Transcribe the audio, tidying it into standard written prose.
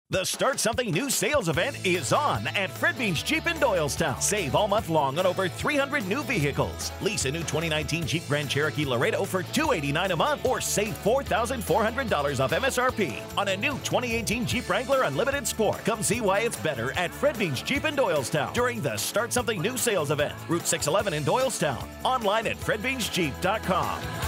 The Start Something New sales event is on at Fred Beans Jeep in Doylestown. Save all month long on over 300 new vehicles. Lease a new 2019 Jeep Grand Cherokee Laredo for $289 a month or save $4,400 off MSRP on a new 2018 Jeep Wrangler Unlimited Sport. Come see why it's better at Fred Beans Jeep in Doylestown during the Start Something New sales event. Route 611 in Doylestown. Online at fredbeansjeep.com.